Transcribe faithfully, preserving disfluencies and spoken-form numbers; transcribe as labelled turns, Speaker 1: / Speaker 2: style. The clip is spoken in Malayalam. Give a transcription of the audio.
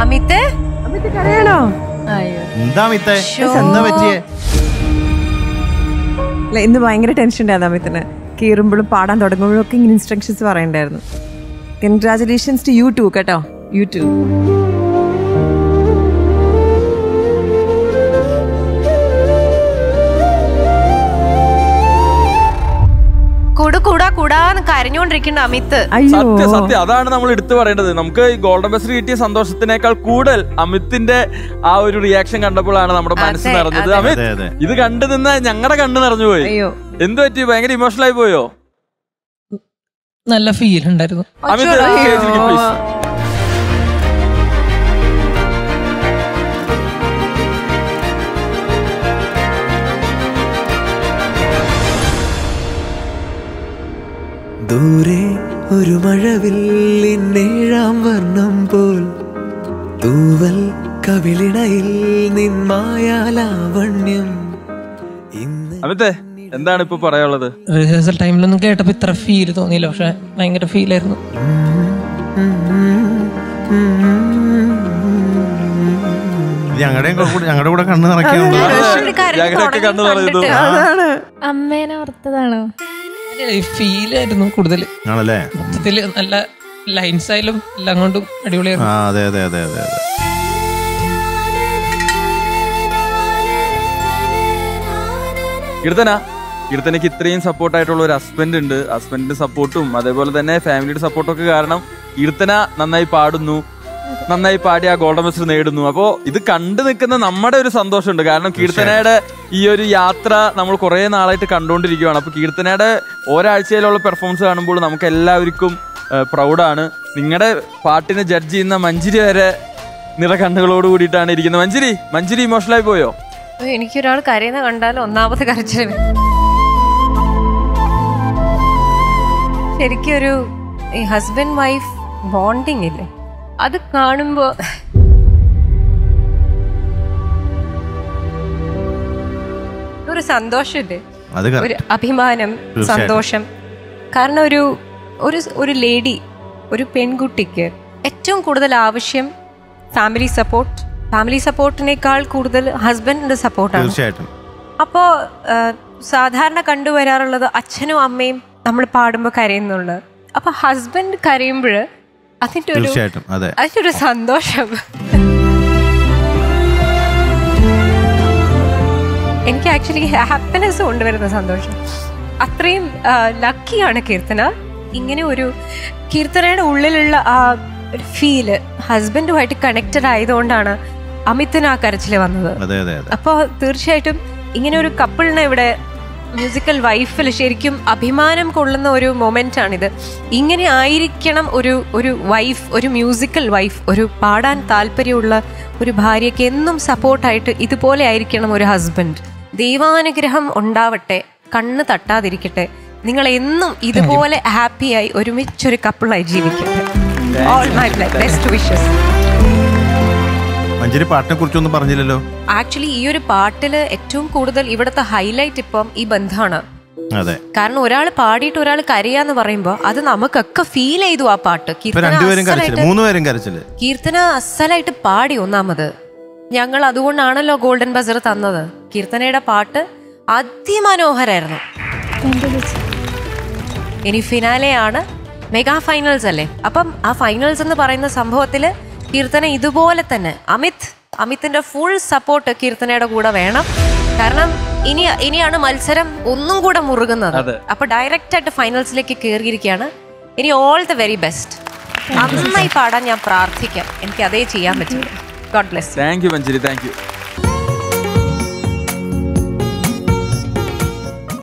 Speaker 1: അമിത്
Speaker 2: അമിത് കരയണോ?
Speaker 3: എന്താ അമിത്തെ എന്താ പറ്റിയേ?
Speaker 2: ഇന്ന് ഭയങ്കര ടെൻഷൻ ഉണ്ടായിരുന്നു അമിത്തിന്. കീറുമ്പോഴും പാടാൻ തുടങ്ങുമ്പോഴും ഒക്കെ ഇങ്ങനെ ഇൻസ്ട്രക്ഷൻസ് പറയണ്ടായിരുന്നു. കൺഗ്രാചുലേഷൻസ് ടു യു ടു കേട്ടോ, യു ടു.
Speaker 1: കൂടാ കൂടാന്ന് കരഞ്ഞോണ്ടിരിക്കുന്ന അമിത്.
Speaker 4: സത്യം സത്യം അതാണ് നമ്മൾ എടുത്തു പറയേണ്ടത്. നമുക്ക് ഈ ഗോൾഡൻ ബസ് കിട്ടിയ സന്തോഷത്തിനേക്കാൾ കൂടുതൽ അമിത്തിന്റെ ആ ഒരു റിയാക്ഷൻ കണ്ടപ്പോഴാണ് നമ്മുടെ മനസ്സ് നിറഞ്ഞത്. അമിത് ഇത് കണ്ടു നിന്ന് ഞങ്ങളുടെ കണ്ണ് നിറഞ്ഞു പോയി. എന്ത് പറ്റി? ഭയങ്കര ഇമോഷണൽ ആയി പോയോ?
Speaker 5: നല്ല ഫീൽ ഉണ്ടായിരുന്നു.
Speaker 4: അമിത് പ്ലീസ്.
Speaker 6: ദൂരെ ഒരു മഴവില്ലിന്നേഴാം വർണ്ണം പോൽ തൂവൽ കവിളിണയിൽ നിന്മായാലാവണ്യം.
Speaker 4: അമിതേ എന്താണ് ഇപ്പൊ പറയാനുള്ളത്?
Speaker 5: റിഹേഴ്സൽ ടൈമിലൊന്നും കേട്ടപ്പോ ഇത്ര ഫീൽ തോന്നിയില്ല, പക്ഷെ ഭയങ്കര ഫീലായിരുന്നു.
Speaker 3: ഞങ്ങളുടെ ഞങ്ങളുടെ കൂടെ കണ്ണ്
Speaker 4: നിറയ്ക്കാറുണ്ട്. കണ്ണ് നിറയുന്നു.
Speaker 7: അമ്മേനെ ഓർത്തതാണോ?
Speaker 5: ഫീലായിരുന്നു കൂടുതൽ.
Speaker 3: ആണല്ലേ?
Speaker 5: മൊത്തത്തില് നല്ല ലൈൻസ് ആയാലും എല്ലാം കൊണ്ടും അടിപൊളിയായിരുന്നു.
Speaker 3: അതെ അതെ അതെ അതെ അതെ.
Speaker 4: കീർത്തന കീർത്തനയ്ക്ക് ഇത്രയും സപ്പോർട്ടായിട്ടുള്ള ഒരു ഹസ്ബൻഡ് ഉണ്ട്. ഹസ്ബൻഡിന്റെ സപ്പോർട്ടും അതേപോലെ തന്നെ ഫാമിലിയുടെ സപ്പോർട്ടും ഒക്കെ കാരണം കീർത്തന നന്നായി പാടുന്നു, നന്നായി പാടി ആ ഗോൾഡൻ ബസ് നേടുന്നു. അപ്പോ ഇത് കണ്ടു നിൽക്കുന്ന നമ്മുടെ ഒരു സന്തോഷമുണ്ട്. കാരണം കീർത്തനയുടെ ഈ ഒരു യാത്ര നമ്മൾ കുറെ നാളായിട്ട് കണ്ടുകൊണ്ടിരിക്കുകയാണ്. അപ്പൊ കീർത്തനയുടെ ഒരാഴ്ചയിലുള്ള പെർഫോമൻസ് കാണുമ്പോൾ നമുക്ക് എല്ലാവർക്കും പ്രൗഡാണ്. നിങ്ങളുടെ പാട്ടിനെ ജഡ്ജ് ചെയ്യുന്ന മഞ്ജരി വരെ നിറ കണ്ണുകളോട് കൂടിയിട്ടാണ് ഇരിക്കുന്നത്. മഞ്ജരി മഞ്ജരി ഇമോഷണലായി പോയോ?
Speaker 1: എനിക്കൊരാൾ കരയുന്ന കണ്ടാൽ ഒന്നാമത് കരച്ചിൽ. ശരിക്കും ഒരു ഹസ്ബൻഡ് വൈഫ് ബോണ്ടിങ് ഇല്ലേ, അത് കാണുമ്പോ ഒരു സന്തോഷമില്ലേ, ഒരു അഭിമാനം, സന്തോഷം. കാരണം ഒരു ഒരു ലേഡി, ഒരു പെൺകുട്ടിക്ക് ഏറ്റവും കൂടുതൽ ആവശ്യം ഫാമിലി സപ്പോർട്ട്. ഫാമിലി സപ്പോർട്ടിനേക്കാൾ കൂടുതൽ ഹസ്ബൻഡിന്റെ സപ്പോർട്ടാണ്. അപ്പോ സാധാരണ കണ്ടുവരാറുള്ളത് അച്ഛനും അമ്മയും നമ്മൾ പാടുമ്പോൾ കരയുന്നുള്ളത്. അപ്പൊ ഹസ്ബൻഡ് കരയുമ്പോൾ അതിന്റെ ഒരു അതിന്റെ ഒരു സന്തോഷം എനിക്ക് ആക്ച്വലി ഹാപ്പിനെസ് കൊണ്ടുവരുന്ന സന്തോഷം. അത്രയും ലക്കിയാണ് കീർത്തന. ഇങ്ങനെ ഒരു കീർത്തനയുടെ ഉള്ളിലുള്ള ആ ഒരു ഫീല് ഹസ്ബൻഡുമായിട്ട് കണക്റ്റഡ് ആയതുകൊണ്ടാണ് അമിത്തിന് ആ കരച്ചില് വന്നത്. അപ്പോൾ തീർച്ചയായിട്ടും ഇങ്ങനെ ഒരു കപ്പിളിനെ ഇവിടെ മ്യൂസിക്കൽ വൈഫിൽ ശരിക്കും അഭിമാനം കൊള്ളുന്ന ഒരു മൊമെന്റ് ആണിത്. ഇങ്ങനെ ആയിരിക്കണം ഒരു ഒരു വൈഫ്, ഒരു മ്യൂസിക്കൽ വൈഫ്, ഒരു പാടാൻ താല്പര്യമുള്ള ഒരു ഭാര്യയ്ക്ക് എന്നും സപ്പോർട്ടായിട്ട് ഇതുപോലെ ആയിരിക്കണം ഒരു ഹസ്ബൻഡ്. ദൈവാനുഗ്രഹം ഉണ്ടാവട്ടെ, കണ്ണ് തട്ടാതിരിക്കട്ടെ, നിങ്ങൾ എന്നും ഇതുപോലെ ഹാപ്പിയായി ഒരുമിച്ചൊരു കപ്പിളായി ജീവിക്കട്ടെ. All my best wishes.
Speaker 3: Manjari പാട്ടിനെ കുറിച്ചൊന്നും പറഞ്ഞില്ലല്ലോ.
Speaker 1: ആക്ച്വലി ഈ ഒരു പാട്ടില് ഏറ്റവും കൂടുതൽ ഇവിടുത്തെ ഹൈലൈറ്റ് ഇപ്പം ഈ ബന്ധമാണ്. കാരണം ഒരാൾ പാടിയിട്ട് ഒരാൾ കരയാന്ന് പറയുമ്പോ അത് നമുക്കൊക്കെ ഫീൽ ചെയ്തു ആ പാട്ട്. കീർത്തന അസലായിട്ട് പാടി. ഒന്നാമത് ഞങ്ങൾ അതുകൊണ്ടാണല്ലോ ഗോൾഡൻ ബസർ തന്നത്. കീർത്തനയുടെ പാട്ട് അതിമനോഹരായിരുന്നു. ഇനി ഫിനാലെയാണ്, മെഗാ ഫൈനൽസ് അല്ലേ. അപ്പം ആ ഫൈനൽസ് എന്ന് പറയുന്ന സംഭവത്തില് കീർത്തന ഇതുപോലെ തന്നെ അമിത് അമിത്തിന്റെ ഫുൾ സപ്പോർട്ട് കീർത്തനയുടെ കൂടെ വേണം. കാരണം ഇനി ഇനിയാണ് മത്സരം ഒന്നും കൂടെ മുറുകുന്നത്. അപ്പൊ ഡയറക്റ്റ് ആയിട്ട് ഫൈനൽസിലേക്ക് കയറിയിരിക്കുകയാണ്. ഇനി ഓൾ ദ വെരി ബെസ്റ്റ്. നന്നായി പാടാൻ ഞാൻ പ്രാർത്ഥിക്കാം. എനിക്ക് അതേ ചെയ്യാൻ പറ്റും. God bless.
Speaker 4: Thank you Manjari, thank U.